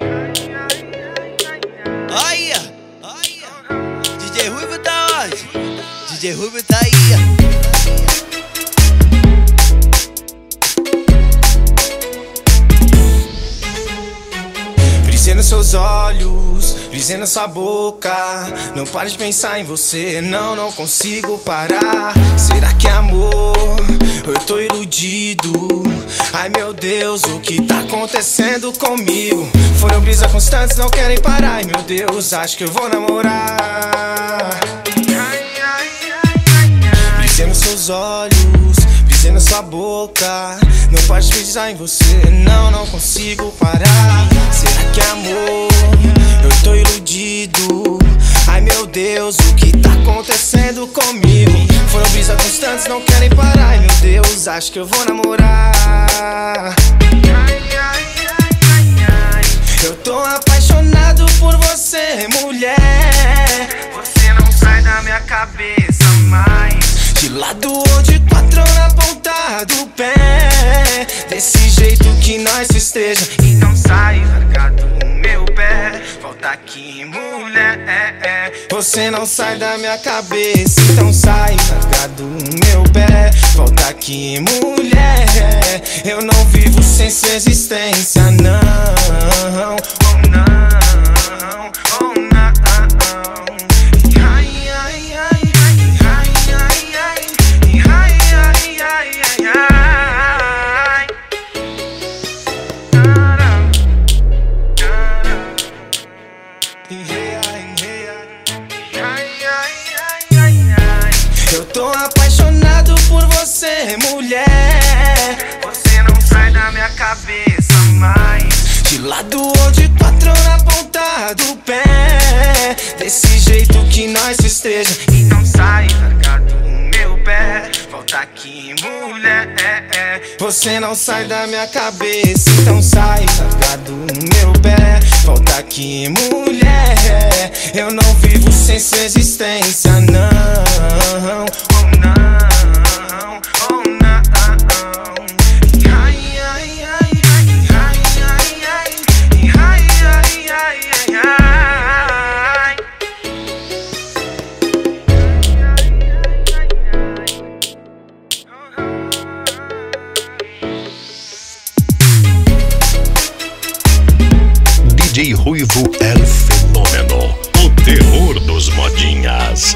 Olha, DJ Ruivo tá onde? DJ Ruivo tá aí. Brisei nos seus olhos, brisei na sua boca. Não pare de pensar em você, não consigo parar. Será que é amor? Eu tô iludido. Ai meu Deus, o que tá acontecendo comigo? Foram brisas constantes, não querem parar. Ai meu Deus, acho que eu vou namorar. Brisei nos seus olhos, brisei na sua boca. Não pode pensar em você, não consigo parar. Será que é amor? Eu tô iludido. Ai meu Deus, o que tá acontecendo comigo? Foram brisas constantes, não querem parar. Ai meu Deus, acho que eu vou namorar. Eu tô apaixonado por você, mulher. Você não sai da minha cabeça mais. De lado ou de quatro na ponta do pé. Desse jeito que nós esteja. Então sai, larga do meu pé. Volta aqui, mulher. Você não sai da minha cabeça. Então sai, larga do meu pé. Volta aqui, mulher. Eu não vivo sem sua existência, não. Oh não, oh não. Eu tô apaixonado por você, mulher. Você não sai da minha cabeça mais. De lado ou de quatro na ponta do pé. Desse jeito que nós esteja. Então sai, larga do meu pé. Volta aqui, mulher. Você não sai da minha cabeça. Então sai, larga do meu pé. Volta aqui, mulher. Eu não vivo sem sua existência, não. Oh não, oh não. DJ Ruivo é o fenômeno, o terror dos modinhas.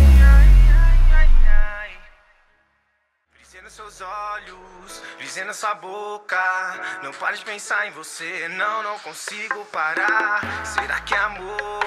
Brisei nos seus olhos, brisei na sua boca. Não pare de pensar em você, não consigo parar. Será que é amor?